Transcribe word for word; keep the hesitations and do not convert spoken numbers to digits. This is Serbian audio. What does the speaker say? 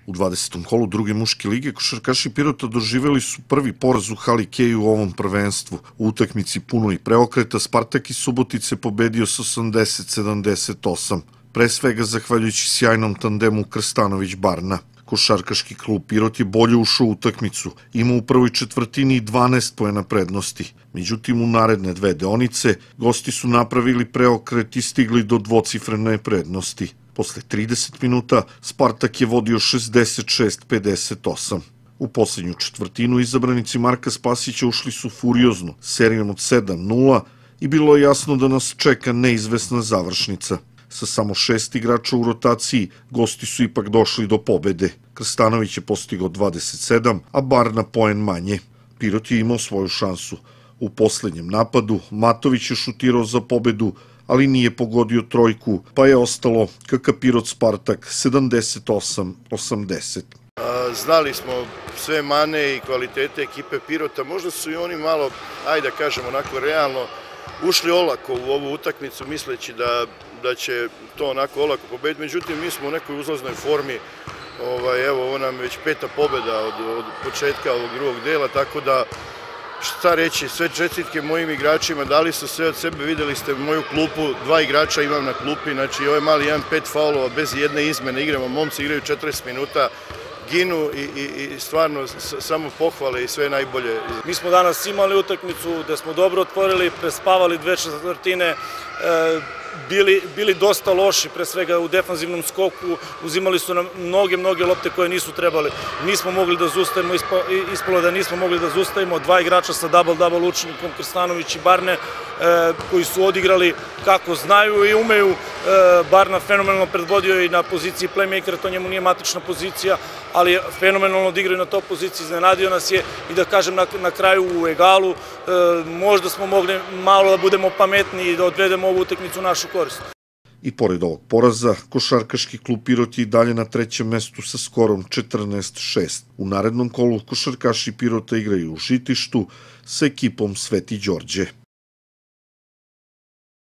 U dvadesetom kolu druge muške lige košarkaši Pirota doživeli su prvi poraz u hali Kej u ovom prvenstvu. U utakmici puno i preokreta Spartak iz Subotice pobedio sa osamdeset sedamdeset osam, pre svega zahvaljujući sjajnom tandemu Krstanović-Barna. Košarkaški klub Pirot je bolje ušao u utakmicu, imao u prvoj četvrtini dvanaest poena prednosti. Međutim, u naredne dve deonice gosti su napravili preokret i stigli do dvocifrene prednosti. Posle trideset minuta Spartak je vodio šezdeset šest pedeset osam. U poslednju četvrtinu izabranici Marka Spasića ušli su furiozno, serijom od sedam nula i bilo je jasno da nas čeka neizvesna završnica. Sa samo šest igrača u rotaciji, gosti su ipak došli do pobede. Krstanović je postigao dvadeset sedam, a Barna poen manje. Pirot je imao svoju šansu. U poslednjem napadu Matović je šutirao za pobedu, ali nije pogodio trojku, pa je ostalo K K Pirot Spartak sedamdeset osam osamdeset. Znali smo sve mane i kvalitete ekipe Pirota, možda su i oni malo, ajde da kažem onako realno, ušli olako u ovu utakmicu misleći da, da će to onako olako pobediti, međutim mi smo u nekoj uzlaznoj formi, ovaj, evo ovo nam je već peta pobeda od, od početka ovog drugog dela, tako da šta reći, sve čestitke mojim igračima, dali su sve od sebe, videli ste moju klupu, dva igrača imam na klupi, znači ovaj mali jedan pet faulova bez jedne izmene, igramo, momci igraju četrdeset minuta, ginu i, i, i stvarno samo pohvale i sve najbolje. Mi smo danas imali utakmicu da smo dobro otvorili, prespavali dve četvrtine, e, bili, bili dosta loši, pre svega u defanzivnom skoku, uzimali su nam mnoge, mnoge lopte koje nisu trebali. Nismo mogli da zaustavimo, ispalo da nismo mogli da zaustavimo dva igrača sa double-double učenikom, Krstanović i Barne, e, koji su odigrali kako znaju i umeju. E, Barna fenomenalno predvodio i na poziciji playmakera, to njemu nije matična pozicija, ali je fenomenalno odigrao na toj poziciji, iznenadio nas je i da kažem na, na kraju u egalu, e, možda smo mogli malo da budemo pametni i da odvedemo ovu utakmicu u našu korist. I pored ovog poraza, košarkaški klub Pirot je i dalje na trećem mestu sa skorom četrnaest šest. U narednom kolu košarkaši Pirota igraju u Žitištu sa ekipom Sveti Đorđe.